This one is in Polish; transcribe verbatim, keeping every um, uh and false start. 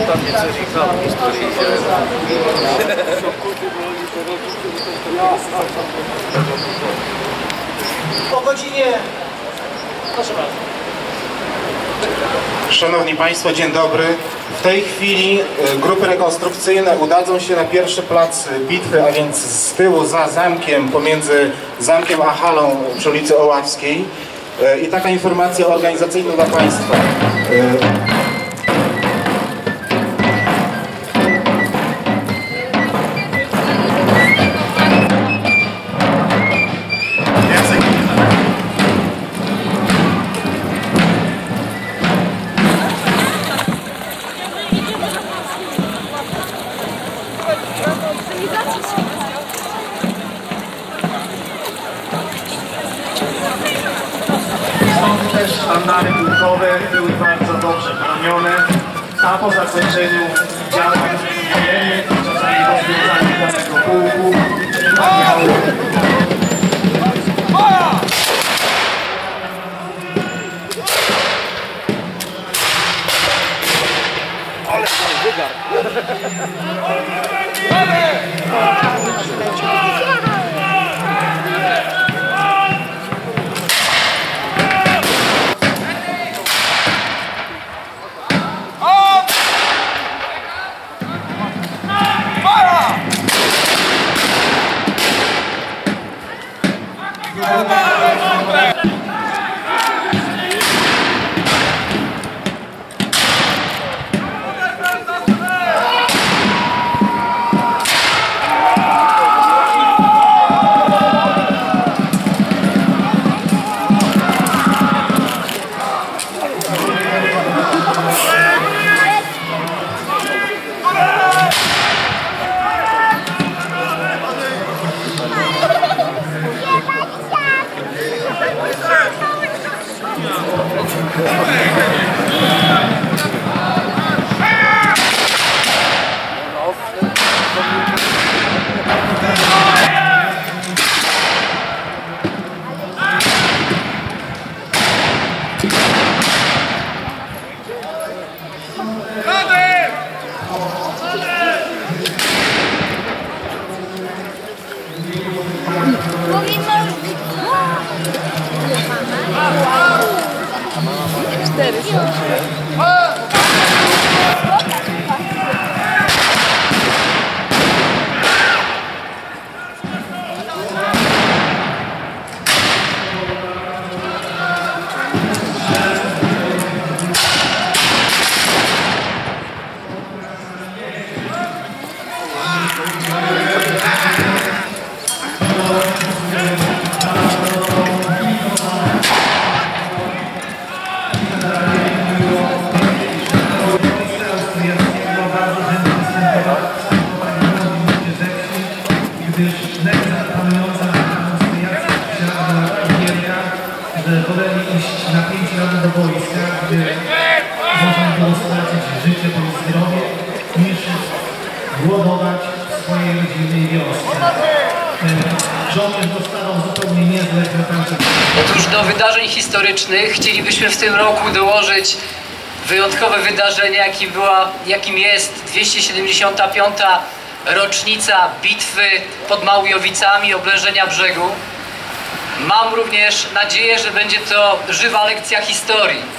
tam nie przenikał historii. Po godzinie... Proszę bardzo. Szanowni Państwo, dzień dobry. W tej chwili grupy rekonstrukcyjne udadzą się na pierwszy plac bitwy, a więc z tyłu za zamkiem, pomiędzy zamkiem a halą przy ulicy Oławskiej. I taka informacja organizacyjna dla Państwa. Stąd też sztandary pułkowe były bardzo dobrze bronione, a po zakończeniu działań wojennych, czasami rozwiązaniu danego pułku, Ale tam wygar! Cztery. woleli iść na pięć lat do wojska, gdzie można było stracić życie bądź zdrowie, niż głodować w swojej rodzinnej wiosce. Żołnierz dostawał zupełnie niezłe pretensje. Otóż do wydarzeń historycznych chcielibyśmy w tym roku dołożyć wyjątkowe wydarzenie, jakim, była, jakim jest dwieście siedemdziesiąta piąta rocznica bitwy pod Małujowicami, oblężenia brzegu. Mam również nadzieję, że będzie to żywa lekcja historii.